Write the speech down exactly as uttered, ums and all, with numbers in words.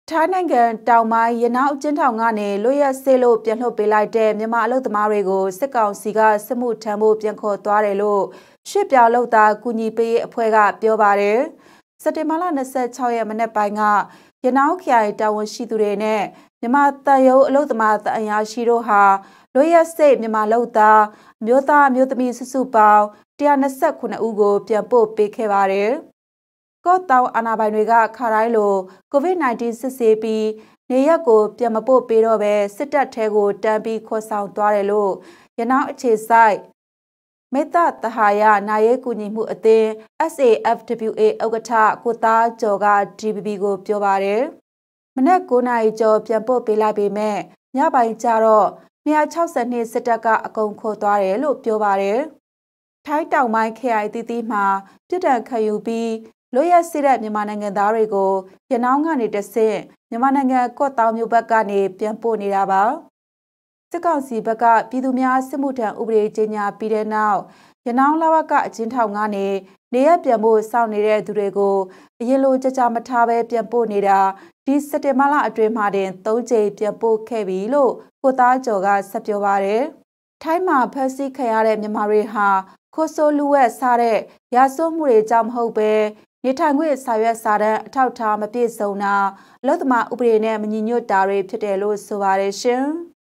ထိုင်းနိုင်ငံတောင်ပိုင်းရနောက်ကျင်းထောင်ကနေလွတ်ရက်စေလို့ပြန်လှုပ်ပေးလိုက်တဲ့မြန်မာအလုပ်သမားတွေကိုစစ်ကောင်စီကစစ်မှုထမ်းဖို့ပြန်ခေါ်သွားတယ်လို့ရွှေ့ပြောင်းလုပ်သားကူညီပေးအဖွဲ့ကပြောပါတယ်။စက်တင်ဘာလtwenty-sixရက်မနေ့ပိုင်းကရနောက်ခရိုင်တာဝန်ရှိသူတွေနဲ့မြန်မာတန်ရုံအလုပ်သမားတန်ရာရှိတို့ဟာလွတ်ရက်စေမြန်မာလုပ်သားမျိုးသားမျိုးသမီးစုစုပေါင်းone hundred twenty-nineဦးကိုပြန်ပို့ပေးခဲ့ပါတယ်။ကော့တောင်အာဏာပိုင်တွေကခါတိုင်းလို ကိုဗစ်nineteen စစ်ဆေးပြီးနေရက်ကိုပြန်မပို့ပေးတော့ပဲစစ်တပ်ထဲကိုတန်းပြီးခေါ်ဆောင်သွားတယ်လို့ရနောင်းအခြေဆိုင်မေတ္တာတဟာယနာရေးကူညီမှုအသင်း S A F W A ဥက္ကဋ္ဌကိုသားကျော်က D B B ကိုပြောပါတယ်။မနက်nineနာရီကျော်ပြန်ပို့ပေးလိုက်ပေမဲ့ညပိုင်းကျတော့two sixty-twoစစ်တပ်ကအကုန်ခေါ်သွားတယ်လို့ပြောပါတယ်။ထိုင်းတောင်ပိုင်းခရိုင်တီးတီးမှာပြည်တံခံယူပြီးလွတ်ရက်စေတဲ့မြန်မာနိုင်ငံသားတွေကိုရနောင်းကနေတဆင့်မြန်မာနိုင်ငံကော့တောင်မြို့ဘက်ကနေပြန်ပို့နေတာပါစစ်ကောင်စီဘက်ကပြည်သူများစစ်မှုထမ်းဥပဒေကြေညာပြီးတဲ့နောက်ရနောင်းလဝကအချင်းထောင်ကနေနေရပြန်ဖို့စောင့်နေတဲ့သူတွေကိုအရင်လိုကြကြမထားပဲပြန်ပို့နေတာဒီစက်တင်ဘာလအတွင်းမှာတင်threeကြိမ်ပြန်ပို့ခဲ့ပြီလို့ကိုသားကျော်ကဆက်ပြောပါတယ်ထိုင်းမှာဖမ်းဆီးခံရတဲ့မြန်မာတွေဟာခိုးဆိုးလူဝက်စားတဲ့ရာဇဝမှုတွေကြောင့်မဟုတ်ပဲနေထိုင်ခွင့်စာရွက်စာတမ်းအထောက်အထားမပြည့်စုံတာအလုပ်သမားဥပဒေနဲ့မညီညွတ်တာတွေဖြစ်တယ်လို့ဆိုပါတယ်ရှင်။